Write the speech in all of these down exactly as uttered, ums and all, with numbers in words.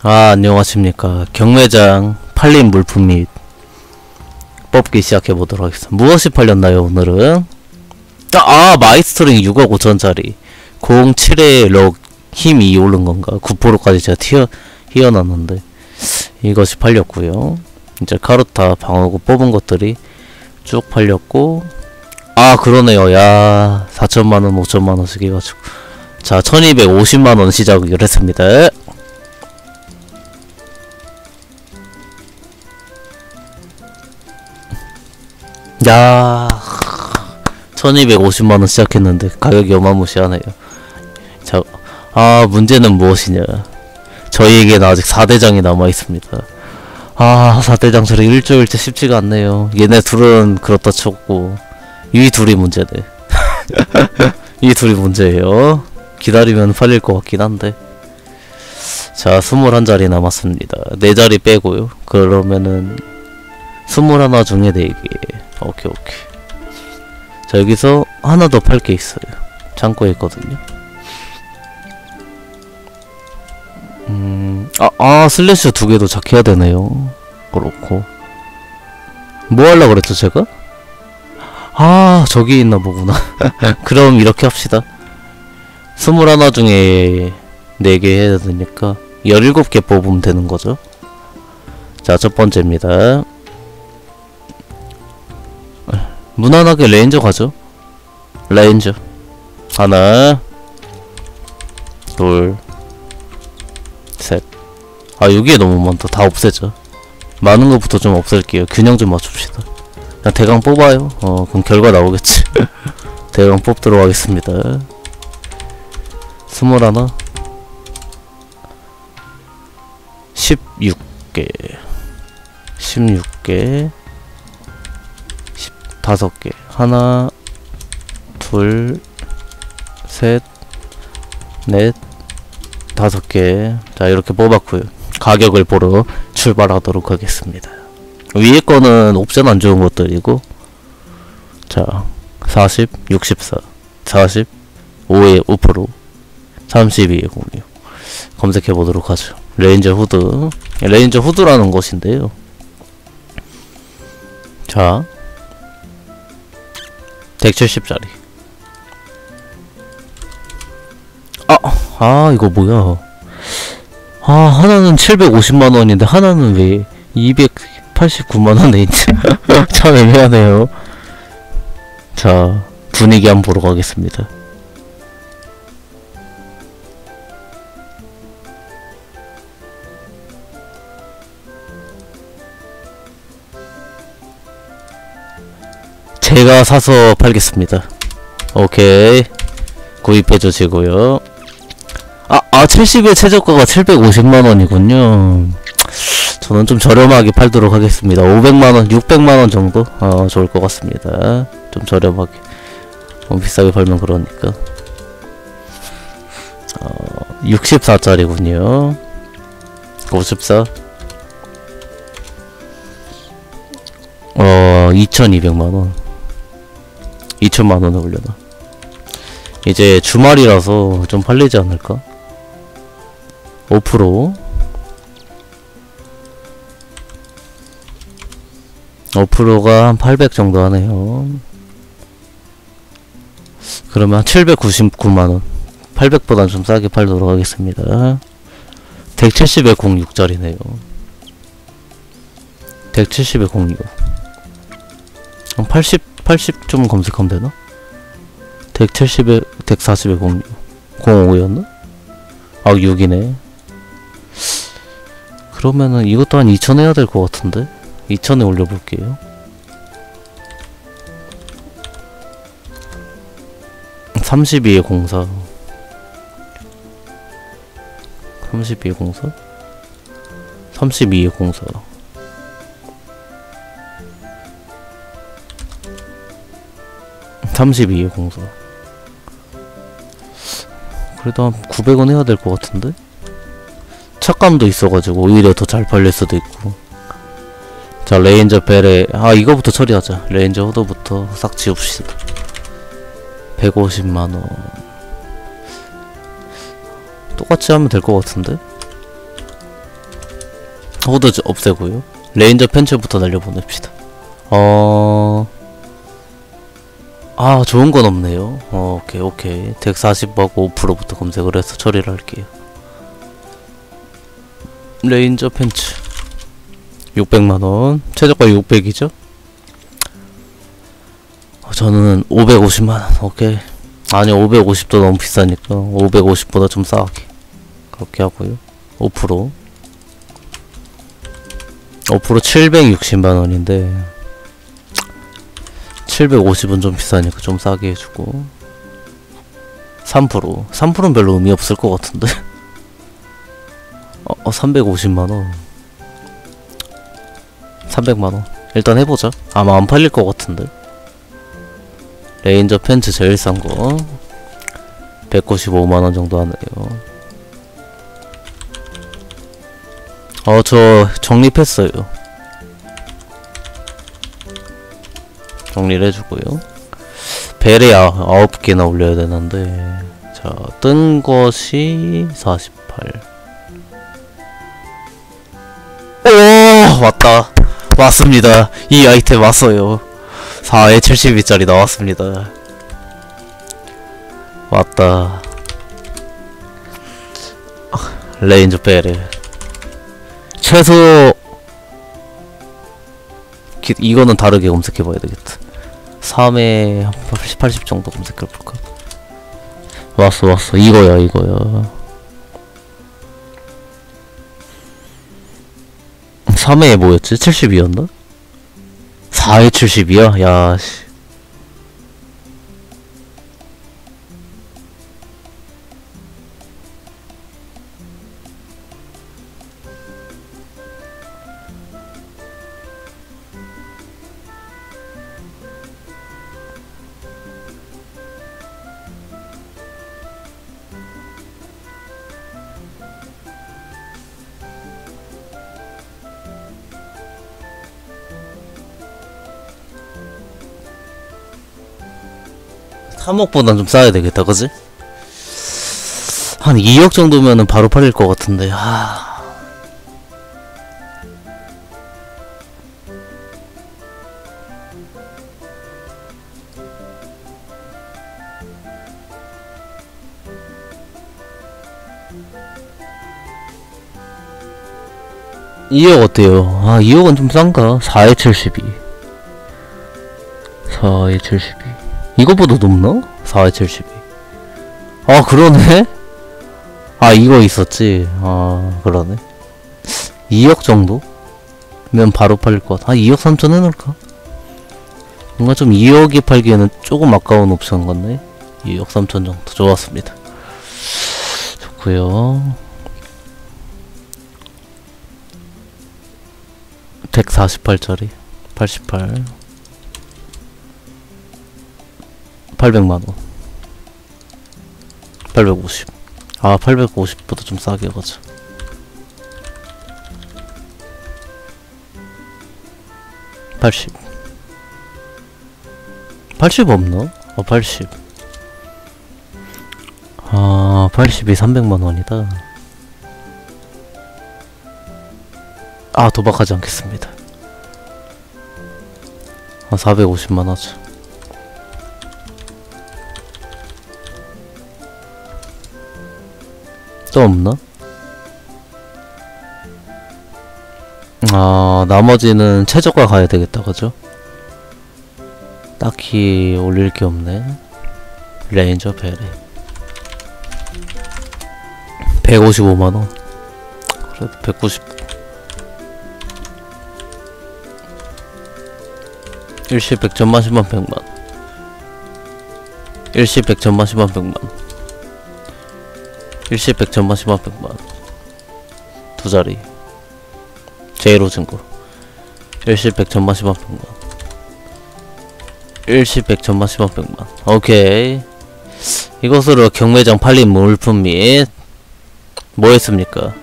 아, 안녕하십니까. 경매장 팔린 물품 및 뽑기 시작해보도록 하겠습니다. 무엇이 팔렸나요, 오늘은? 아, 아 마이스터링 육억 오천짜리 공칠에 럭 힘 이 오른 건가? 구 퍼센트까지 제가 튀어, 휘어놨는데 이것이 팔렸고요. 이제 카르타 방어구 뽑은 것들이 쭉 팔렸고, 아 그러네요. 야 사천만원 오천만원씩 해가지고 자 천이백오십만원 시작을 했습니다. 야 천이백오십만원 시작했는데 가격이 어마무시하네요. 자, 아 문제는 무엇이냐, 저희에게는 아직 사대장이 남아있습니다. 아 사대장 처리 일주일째 쉽지가 않네요. 얘네 둘은 그렇다 쳤고 이 둘이 문제네. 이 둘이 문제예요. 기다리면 팔릴 것 같긴 한데. 자 스물한 자리 남았습니다. 네 자리 빼고요. 그러면은 스물하나 중에 네 개. 오케이 오케이. 자 여기서 하나 더 팔 게 있어요. 창고에 있거든요. 음... 아, 아 슬래셔 두 개도 작해야 되네요. 그렇고 뭐 하려고 그랬죠 제가? 아 저기 있나 보구나. 그럼 이렇게 합시다. 스물하나 중에 네 개 해야 되니까 열일곱 개 뽑으면 되는 거죠. 자 첫 번째입니다. 무난하게 레인저 가죠. 레인저 하나 둘 셋. 아 여기에 너무 많다. 다 없애죠. 많은 것부터 좀 없앨게요. 균형 좀 맞춥시다. 그냥 대강 뽑아요. 어 그럼 결과 나오겠지. 대강 뽑도록 하겠습니다. 스물하나 십육 개 십육 개 다섯 개. 하나, 둘, 셋, 넷, 다섯 개. 자, 이렇게 뽑았고요. 가격을 보러 출발하도록 하겠습니다. 위에 거는 옵션 안 좋은 것들이고, 자, 사십, 육십사, 사십, 오에 오 퍼센트, 삼십이에 공유. 검색해 보도록 하죠. 레인저 후드. 레인저 후드라는 것인데요. 자, 백칠십짜리. 아, 아, 이거 뭐야. 아, 하나는 칠백오십만원인데, 하나는 왜 이백팔십구만원에 있지? 참 애매하네요. 자, 분위기 한번 보러 가겠습니다. 제가 사서 팔겠습니다. 오케이. 구입해 주시고요. 아, 아, 칠십의 최저가가 칠백오십만원이군요. 저는 좀 저렴하게 팔도록 하겠습니다. 오백만원, 육백만원 정도? 어, 좋을 것 같습니다. 좀 저렴하게. 너무 비싸게 팔면 그러니까. 어, 육십사짜리군요. 오십사. 어, 이천이백만원. 이천만원에 올려놔. 이제 주말이라서 좀 팔리지 않을까? 오 퍼센트. 오 퍼센트가 한 팔백 정도 하네요. 그러면 칠백구십구만원. 팔백보단 좀 싸게 팔도록 하겠습니다. 백칠십에 공육짜리네요. 백칠십에 공육. 한 팔십, 팔십 좀 검색하면 되나? 백칠십에, 백사십에 공육. 공오였나? 아, 육이네. 그러면은 이것도 한 이천 해야 될 것 같은데? 이천에 올려볼게요. 삼십이에 공사. 삼십이에 공사? 삼십이에 공사. 삼십이에 공사. 그래도 한 구백원 해야 될 것 같은데? 착감도 있어가지고 오히려 더 잘 팔릴 수도 있고. 자 레인저 벨에 아 이거부터 처리하자. 레인저 후드부터 싹 지웁시다. 백오십만원 똑같이 하면 될 것 같은데? 호드 없애고요. 레인저 팬츠부터 날려보냅시다. 어... 아 좋은 건 없네요. 어, 오케이 오케이. 덱 사십하고 오 퍼센트부터 검색을 해서 처리를 할게요. 레인저 팬츠 육백만원. 최저가 육백이죠? 저는 오백오십만원. 오케이. 아니 오백오십도 너무 비싸니까 오백오십보다 좀 싸게 그렇게 하고요. 오 퍼센트 오 퍼센트 칠백육십만원인데 칠백오십은 좀 비싸니까 좀 싸게 해주고 삼 퍼센트 삼 퍼센트는 별로 의미 없을 것 같은데. 어, 어 삼백오십만원 삼백만원 일단 해보자. 아마 안 팔릴 것 같은데. 레인저 팬츠 제일 싼거 백구십오만원 정도 하네요. 어 저 정립했어요. 정리를 해주고요. 벨에 아, 아홉 개나 올려야 되는데, 자, 뜬 것이 사십팔. 오! 왔다. 왔습니다. 이 아이템 왔어요. 사에 칠십이짜리 나왔습니다. 왔다. 레인저 벨에. 최소, 기, 이거는 다르게 검색해봐야 되겠다. 삼에 한 팔십, 팔십 정도 검색해볼까? 왔어 왔어 이거야 이거야. 삼에 뭐였지? 칠십이였나? 사에 칠십이야? 야씨. 삼억보단 좀 싸야 되겠다, 그지? 한 이억 정도면은 바로 팔릴 것 같은데, 하... 이억 어때요? 아, 이억은 좀 싼가? 사에 칠십이. 사에 칠십이. 이거보다 높나? 사에 칠십이. 아 그러네? 아 이거 있었지. 아 그러네. 이억 정도? 면 바로 팔릴 것 같아. 아 이억 삼천 해놓을까? 뭔가 좀 이억에 팔기에는 조금 아까운 옵션 같네. 이억 삼천 정도. 좋았습니다. 좋구요. 백사십팔짜리 팔십팔. 팔백만원. 팔백오십. 아 팔백오십보다 좀 싸게 가자. 팔십. 팔십 없나? 아 팔십. 아 팔십이 삼백만원이다. 아 도박하지 않겠습니다. 아 사백오십만 하자. 또 없나? 아 나머지는 최저가 가야 되겠다 그죠? 딱히 올릴 게 없네. 레인저 베레 백오십오만원. 그래도 백구십. 일시 백천만 십만 백만. 일시 백천만 십만 백만. 일시 백천만 십만 백만. 두 자리 제로 증거. 일시 백천만 십만 백만. 일시 백천만 십만 백만. 오케이. 이것으로 경매장 팔린 물품 및 뭐 했습니까?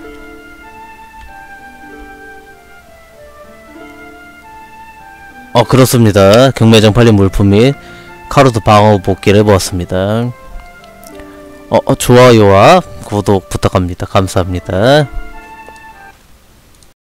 어 그렇습니다. 경매장 팔린 물품 및 카로드 방어 복귀를 해보았습니다. 어, 어 좋아요와 구독 부탁합니다. 감사합니다.